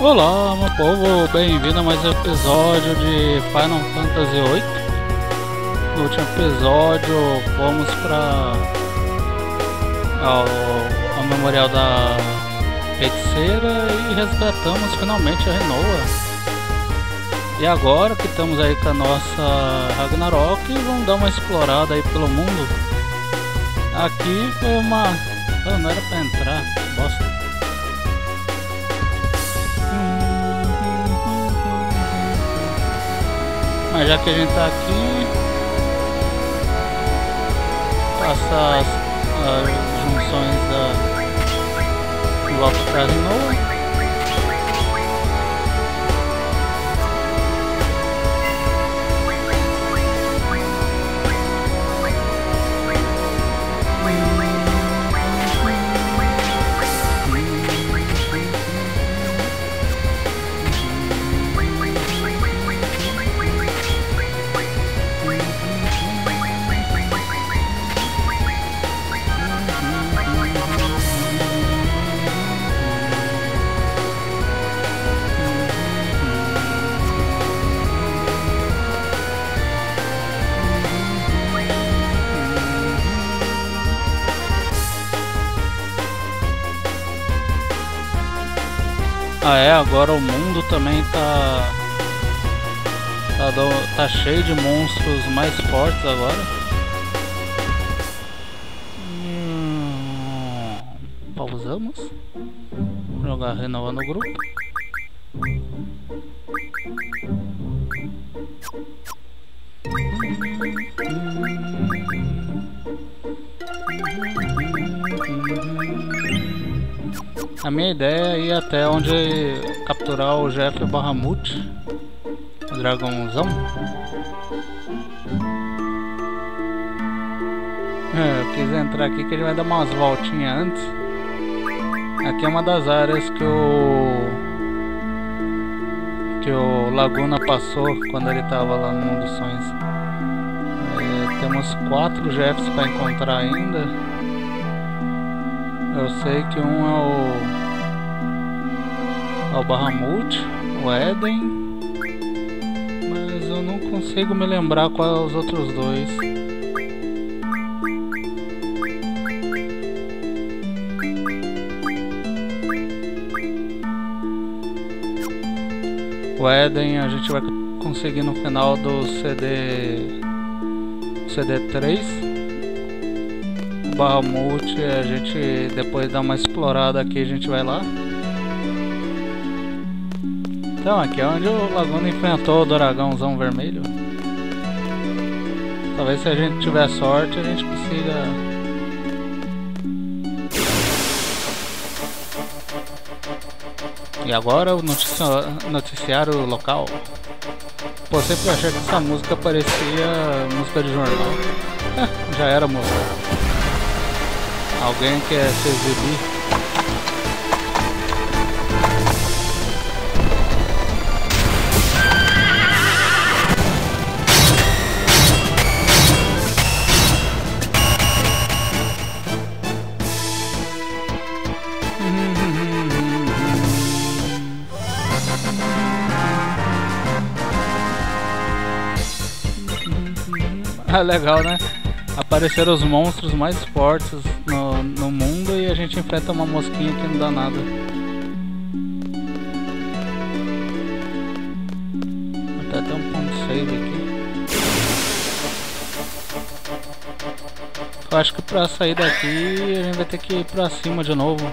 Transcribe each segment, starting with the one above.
Olá, meu povo, bem-vindo a mais um episódio de Final Fantasy VIII. No último episódio, fomos para ao memorial da feiticeira e resgatamos finalmente a Rinoa. E agora que estamos aí com a nossa Ragnarok, vamos dar uma explorada aí pelo mundo. Aqui foi uma... Oh, não era pra entrar, bosta. Mas já que a gente tá aqui, passa as junções da volta pra Rinoa. Ah é, agora o mundo também tá cheio de monstros mais fortes agora. Pausamos. Jogar a Rinoa no grupo. A minha ideia é ir até onde capturar o Jeff Bahamut, o dragãozão. Eu quis entrar aqui que ele vai dar umas voltinhas antes. Aqui é uma das áreas que o Laguna passou quando ele estava lá no Mundo dos Sonhos. Temos 4 Jeffs para encontrar ainda. Eu sei que um é o Bahamut, o Eden, mas eu não consigo me lembrar quais são os outros dois. O Eden a gente vai conseguir no final do CD3. Bahamut, a gente depois dá uma explorada aqui, a gente vai lá. Então aqui é onde o Laguna enfrentou o dragãozão vermelho. Talvez se a gente tiver sorte a gente consiga. E agora o noticiário local. Pô, sempre achei que essa música parecia música de jornal. Já era música. Alguém quer se exibir? Ah, legal, né? Apareceram os monstros mais fortes no mundo e a gente enfrenta uma mosquinha que não dá nada. Até um ponto save aqui. Eu acho que pra sair daqui a gente vai ter que ir pra cima de novo.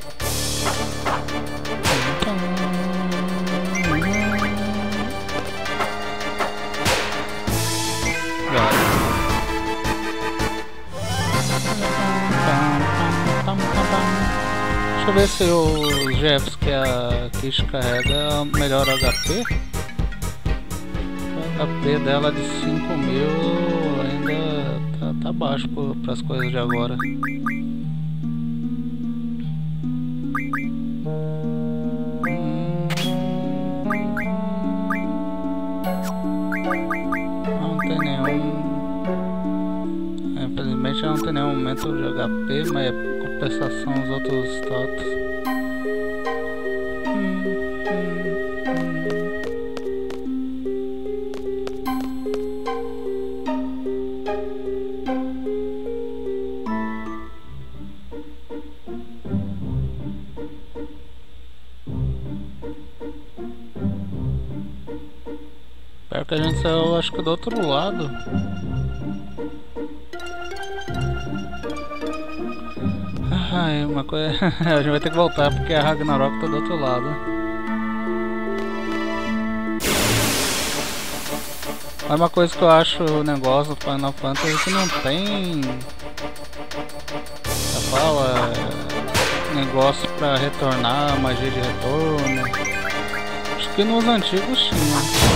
Deixa eu ver se os Jeffs que a Kish carrega melhora HP. O HP dela de 5.000 ainda tá baixo para as coisas de agora. Não tem nenhum. Infelizmente não tem nenhum aumento de HP, mas compensação os outros status. que a gente saiu, acho que do outro lado. Ai, uma coisa... a gente vai ter que voltar porque a Ragnarok tá do outro lado. Mas uma coisa que eu acho o negócio do Final Fantasy é que não tem... Já fala... negócio pra retornar, magia de retorno. Acho que nos antigos tinha.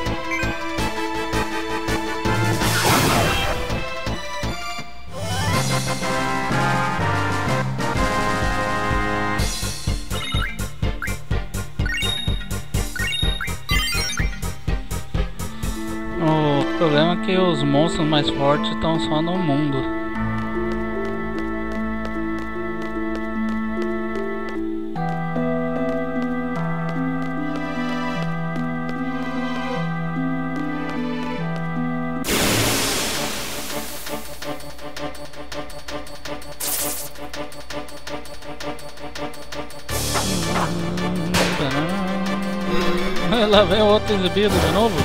O problema é que os monstros mais fortes estão só no mundo. Lá vem o outro exibido de novo.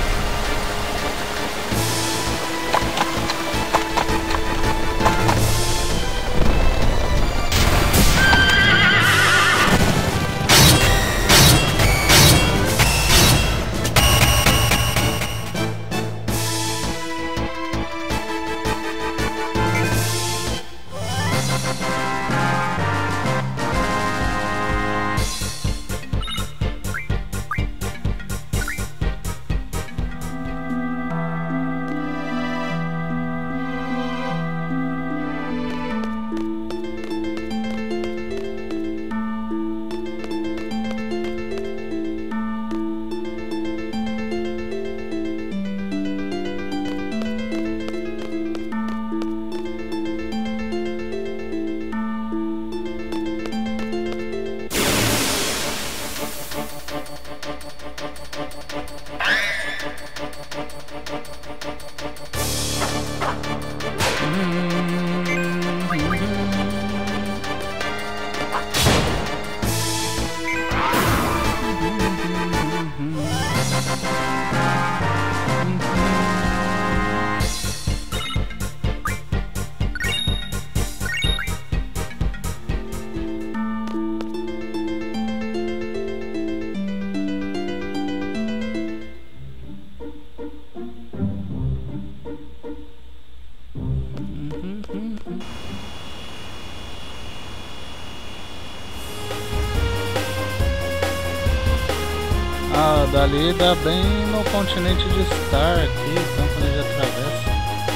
Ah, dali dá bem no continente de Star aqui, então quando ele atravessa.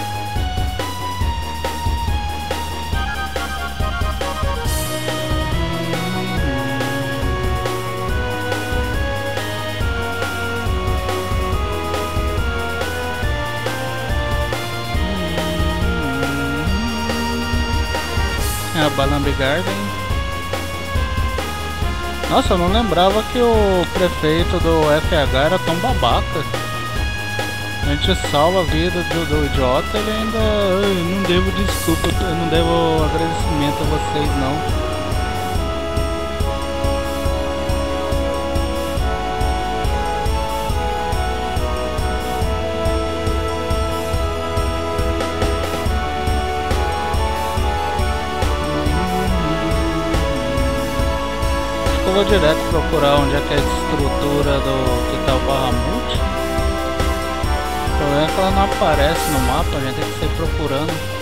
É a Balambi Garden. Nossa, eu não lembrava que o prefeito do FH era tão babaca. A gente salva a vida do idiota, ele ainda... Eu não devo desculpa, eu não devo agradecimento a vocês não. Eu vou direto procurar onde é que é a estrutura do que tá o Bahamut. O problema é que ela não aparece no mapa, a gente tem que sair procurando.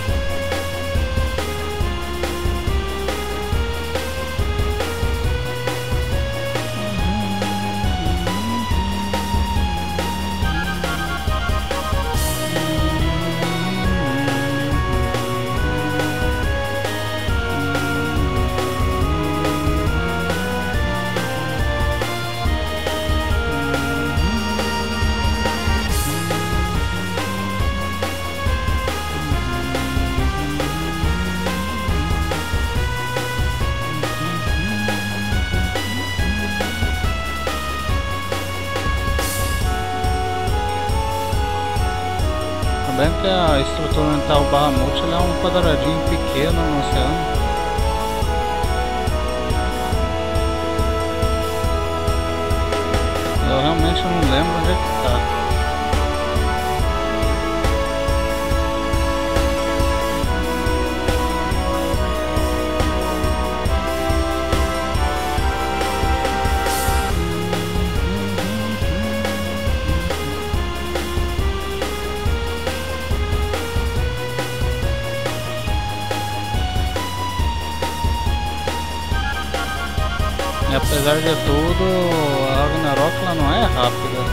Lembrando que a estrutura onde está o Bahamut é um quadradinho pequeno no oceano. Eu realmente não lembro onde é que está. E apesar de tudo, a Ragnarok ela não é rápida.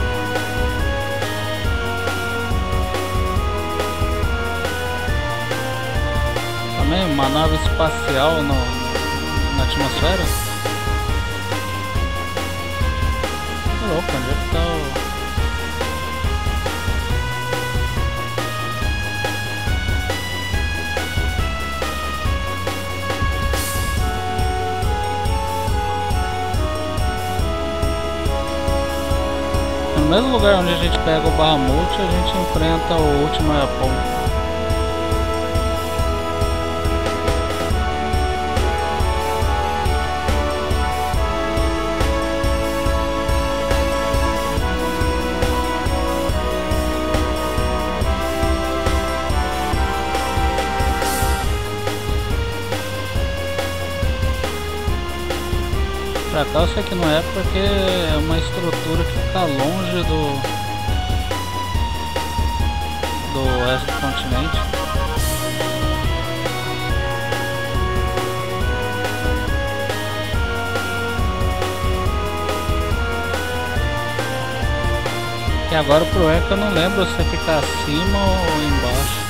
Também uma nave espacial na atmosfera. Tá louco, onde é que tá o... No mesmo lugar onde a gente pega o Bahamut, a gente enfrenta o último Japão. Pra cá eu sei que não é porque é uma estrutura que fica longe do resto do continente. E agora pro Echo eu não lembro se fica acima ou embaixo.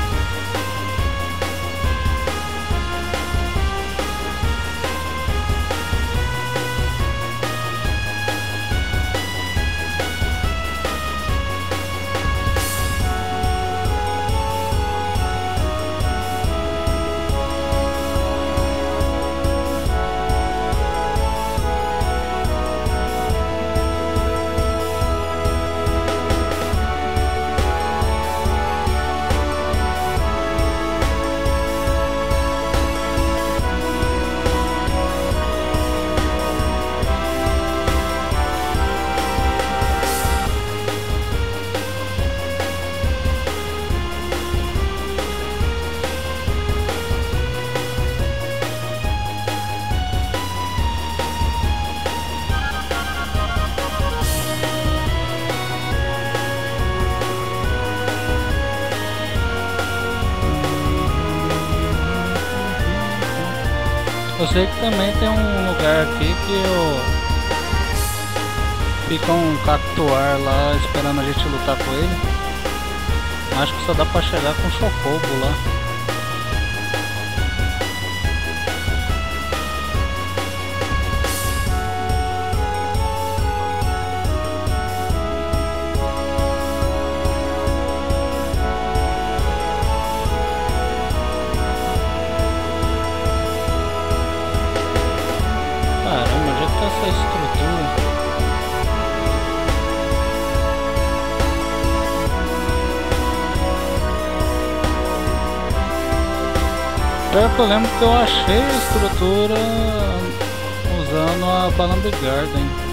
Eu sei que também tem um lugar aqui que fica um cactuar lá esperando a gente lutar com ele. Acho que só dá pra chegar com o Chocobo lá. Caramba, onde é que tá essa estrutura? Pior que eu lembro que eu achei a estrutura usando a Balamb Garden.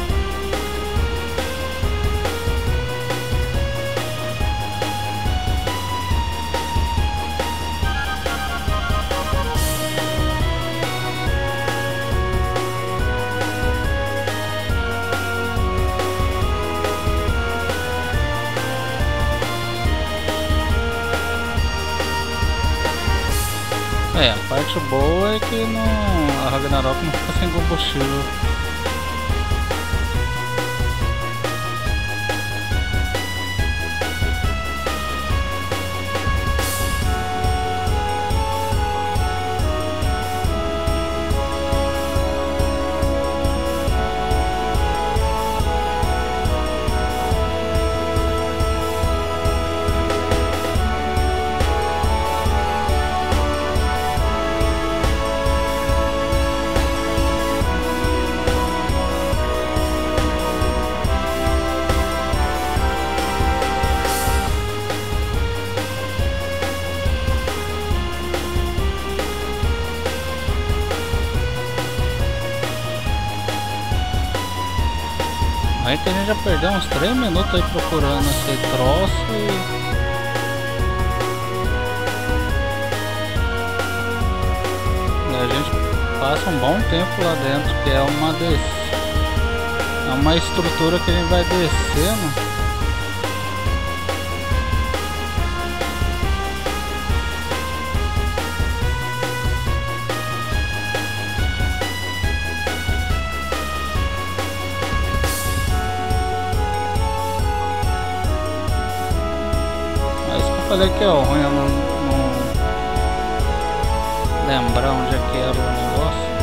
É, a parte boa é que a Ragnarok não fica sem combustível. Aí que a gente já perdeu uns 3 minutos aí procurando esse troço e a gente passa um bom tempo lá dentro, que é uma estrutura que a gente vai descendo. Olha aqui, ó, ruim eu não lembrar onde é que era o negócio.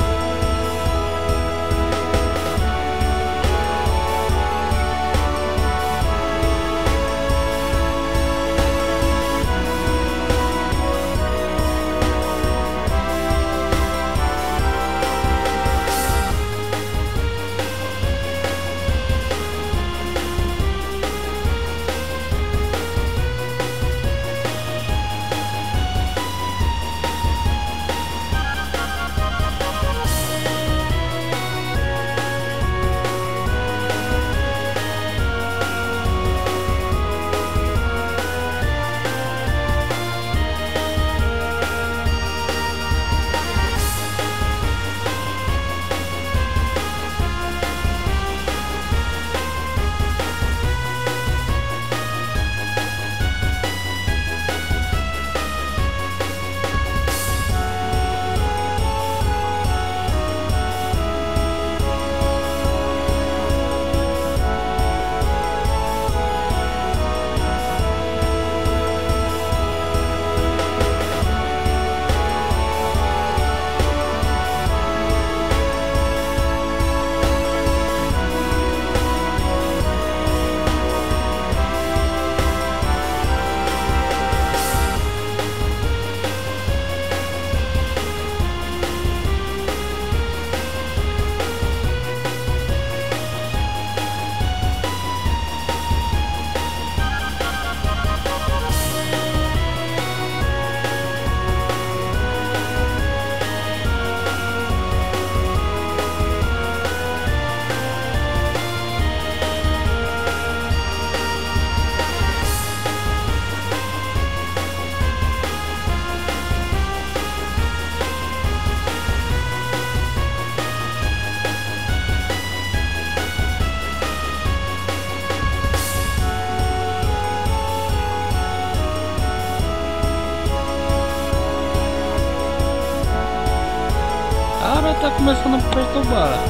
Cara, tá começando a me perturbar.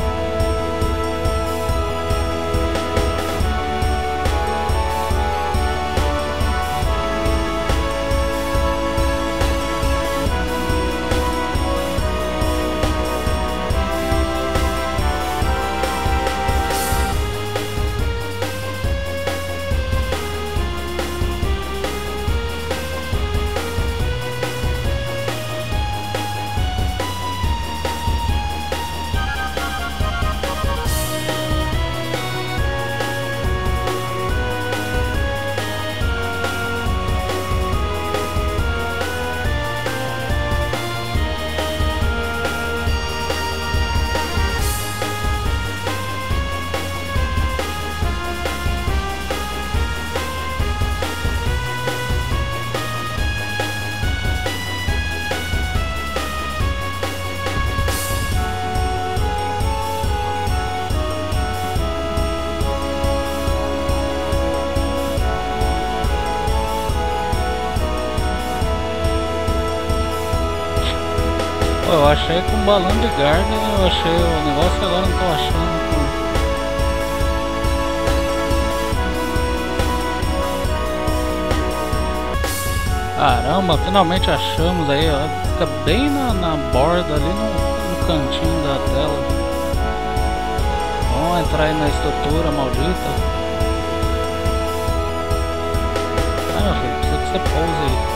Pô, eu achei com balão de Gardner, eu achei o negócio, agora não tô achando. Caramba, finalmente achamos aí, ó. Fica bem na borda ali no cantinho da tela. Vamos entrar aí na estrutura maldita. Ah, meu filho, precisa que você pouse aí.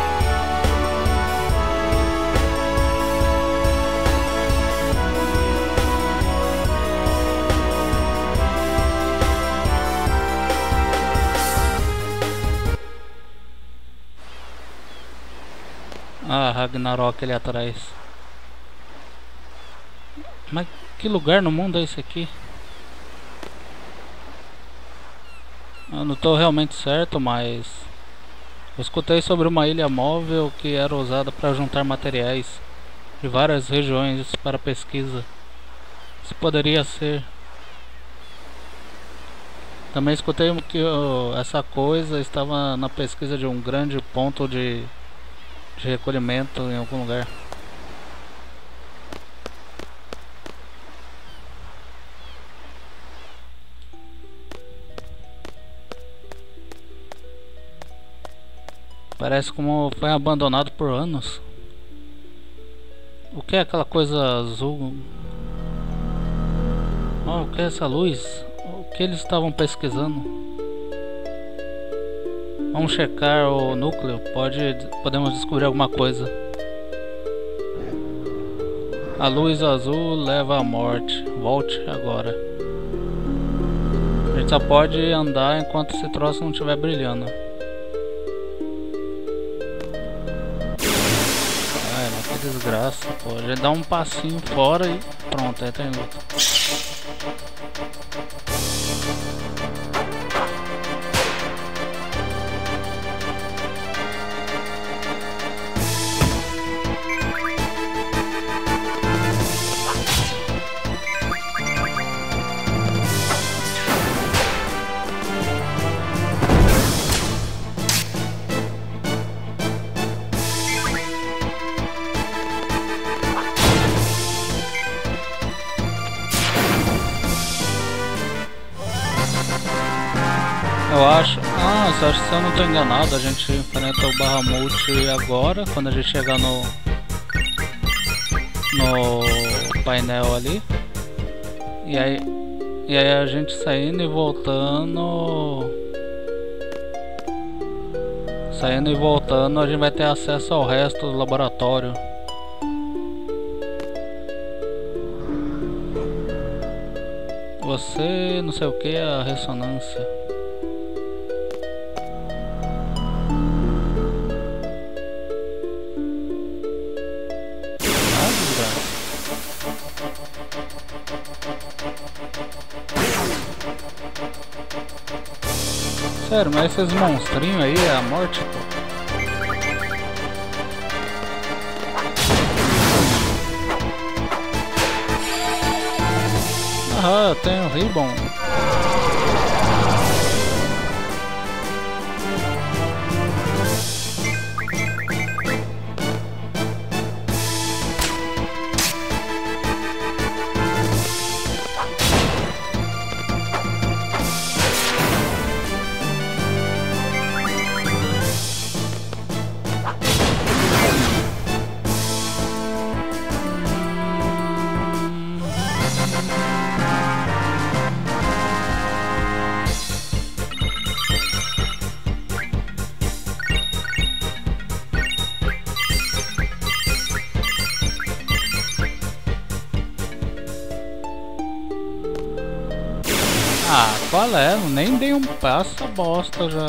Ah, Ragnarok ali atrás. Mas que lugar no mundo é esse aqui? Eu não estou realmente certo, mas eu escutei sobre uma ilha móvel que era usada para juntar materiais de várias regiões para pesquisa. Isso poderia ser. Também escutei que essa coisa estava na pesquisa de um grande ponto de recolhimento em algum lugar. Parece como foi abandonado por anos. O que é aquela coisa azul? Oh, o que é essa luz? O que eles estavam pesquisando? Vamos checar o núcleo. Podemos descobrir alguma coisa. A luz azul leva à morte. Volte agora. A gente só pode andar enquanto esse troço não estiver brilhando. Ai, mas que desgraça, pô. A gente dá um passinho fora e pronto, aí tem luta. Eu acho... se eu não estou enganado, a gente enfrenta o Bahamut agora, quando a gente chegar no painel ali. E aí a gente saindo e voltando... Saindo e voltando, a gente vai ter acesso ao resto do laboratório. Você... não sei o que, a ressonância. Sério, mas esses monstrinhos aí é a morte, pô. Ah, eu tenho ribbon. Ah, qual é? Nem dei um passo a bosta já.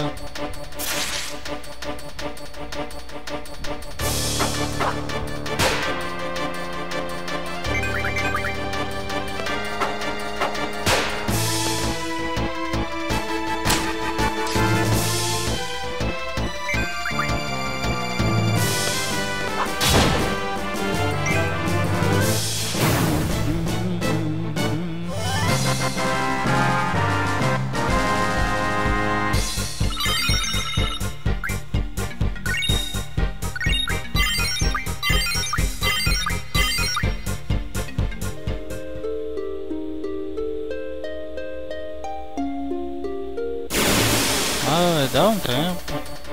Ah, dá um tempo.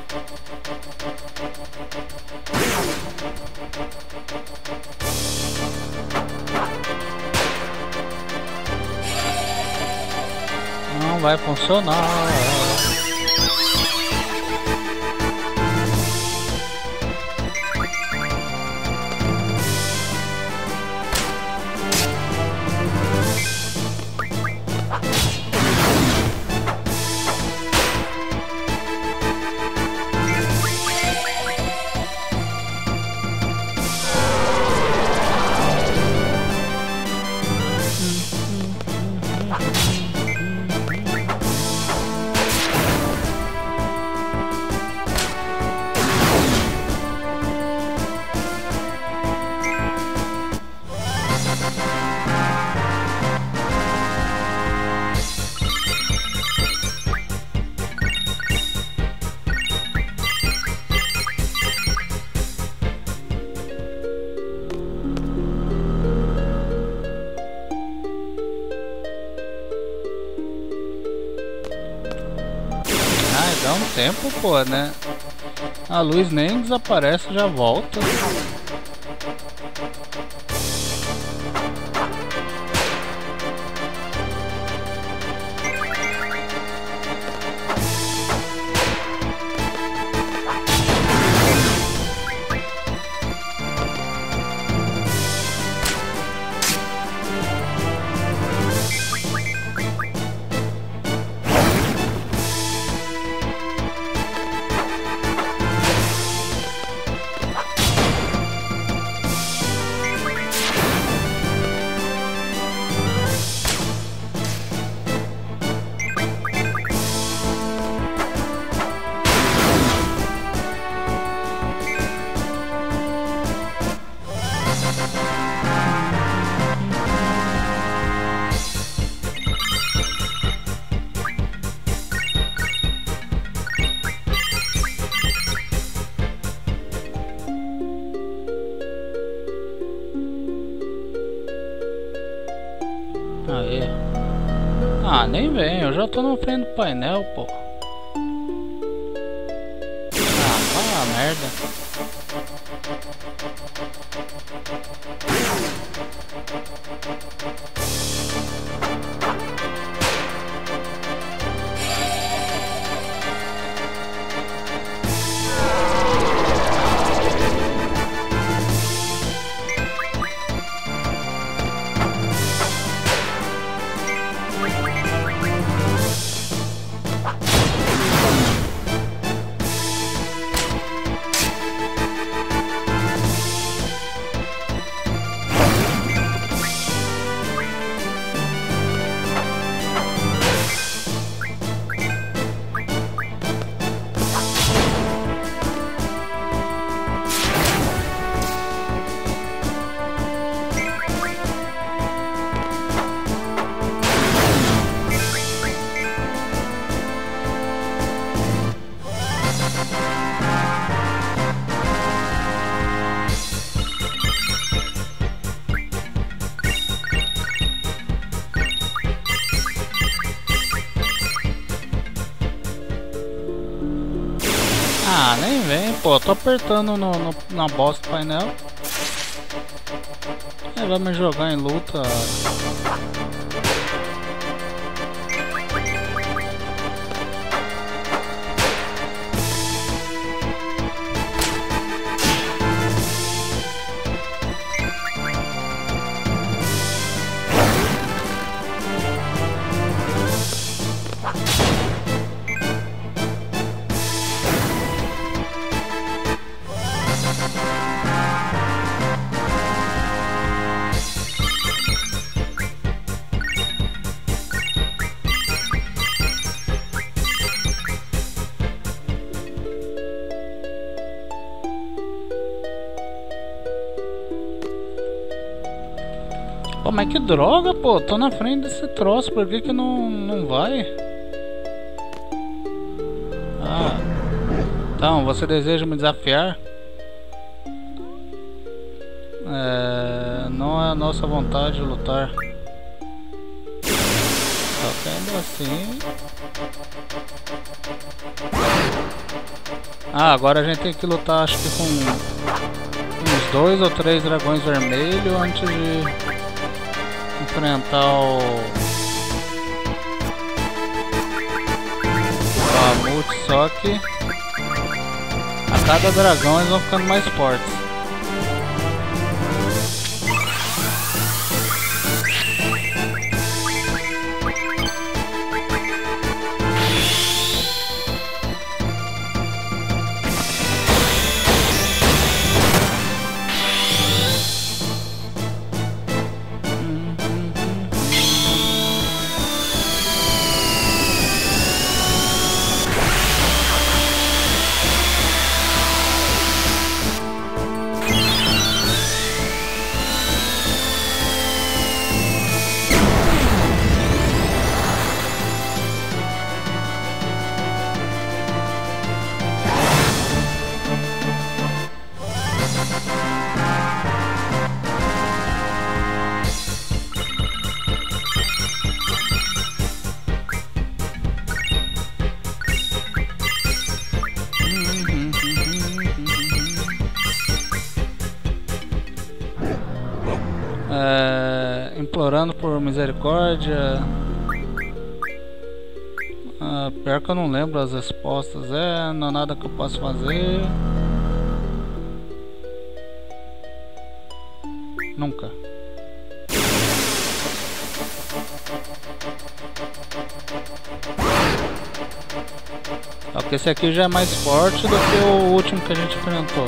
Não vai funcionar. Dá um tempo, pô, né? A luz nem desaparece, já volta. Aí. Ah, nem vem, eu já tô na frente do painel, pô. Ah, vai a merda. Ah, nem vem, pô. Tô apertando na bosta do painel. É, vai me jogar em luta. Pô, mas que droga, pô. Tô na frente desse troço. Por que não vai? Ah. Então, você deseja me desafiar? Não é a nossa vontade de lutar. Só que ainda assim... Ah, agora a gente tem que lutar, acho que com uns 2 ou 3 dragões vermelhos antes de enfrentar o Mamute, só que a cada dragão eles vão ficando mais fortes. Orando por misericórdia. Pior que eu não lembro as respostas. Não há nada que eu possa fazer. Nunca. Só que esse aqui já é mais forte do que o último que a gente enfrentou.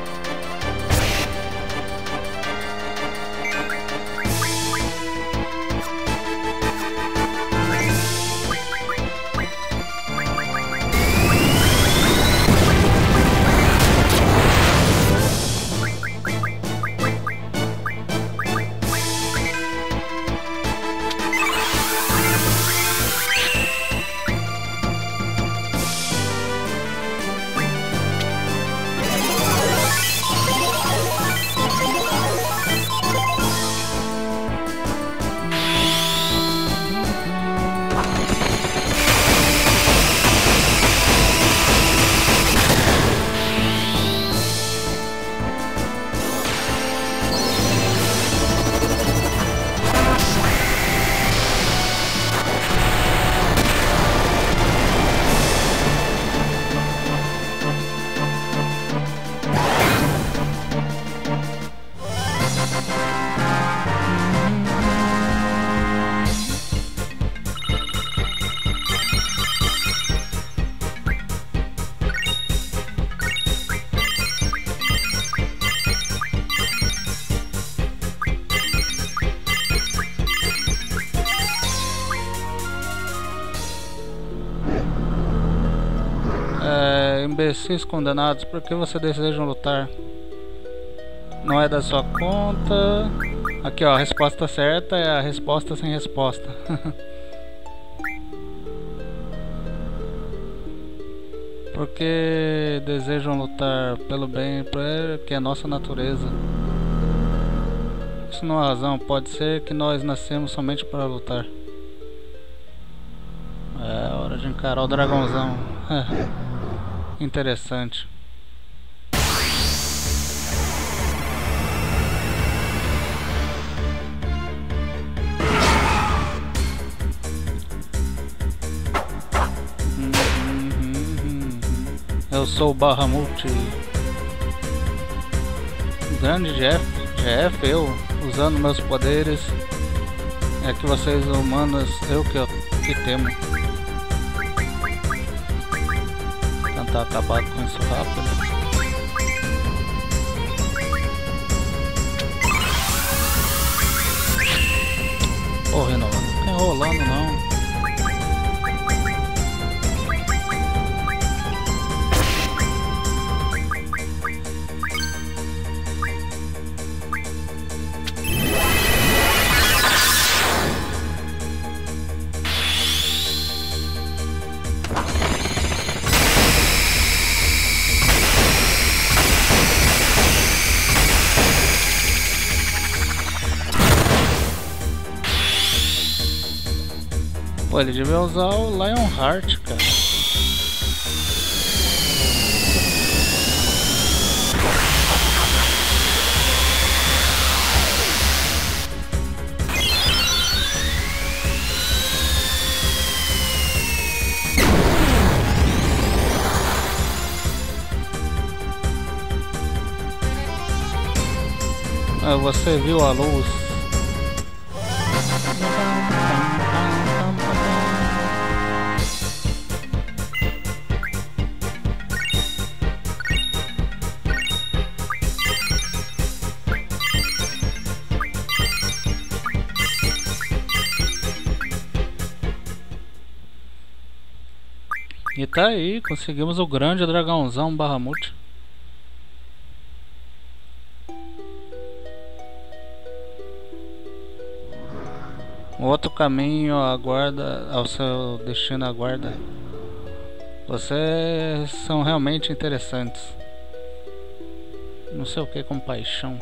Imbecis condenados, por que você desejam lutar? Não é da sua conta. Aqui ó, a resposta certa é a resposta sem resposta. Por que desejam lutar pelo bem, que é nossa natureza? Isso não é razão, pode ser que nós nascemos somente para lutar. É hora de encarar o dragãozão. Interessante. Eu sou o Bahamut. O grande GF, eu, usando meus poderes. É que vocês humanos, eu que temo. Tentar acabar com isso rápido. Porra, não fica enrolando não. Pô, ele devia usar o Lionheart, cara. Você viu a luz? E tá aí, conseguimos o grande dragãozão Bahamut. Outro caminho aguarda, ao seu destino aguarda. Vocês são realmente interessantes. Não sei o que, compaixão.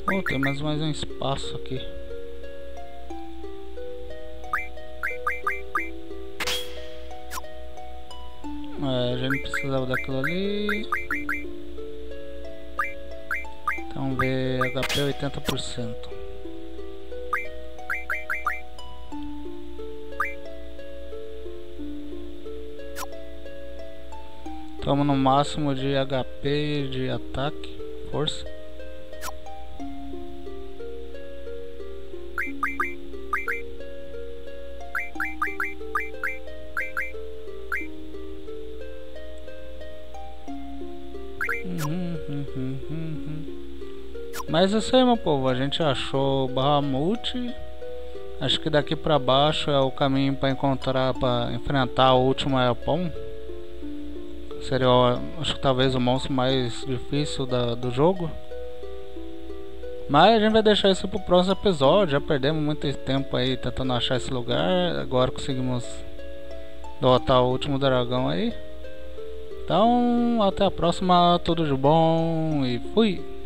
Oh, tem mais um espaço aqui. A gente precisava daquilo ali. Então ver HP 80%. Estamos no máximo de HP e de ataque, força. Mas é isso aí, meu povo, a gente achou Bahamut. Acho que daqui pra baixo é o caminho pra encontrar, pra enfrentar o último Epon. Seria, acho que talvez o monstro mais difícil do jogo. Mas a gente vai deixar isso pro próximo episódio. Já perdemos muito tempo aí tentando achar esse lugar. Agora conseguimos derrotar o último dragão aí. Então, até a próxima, tudo de bom e fui!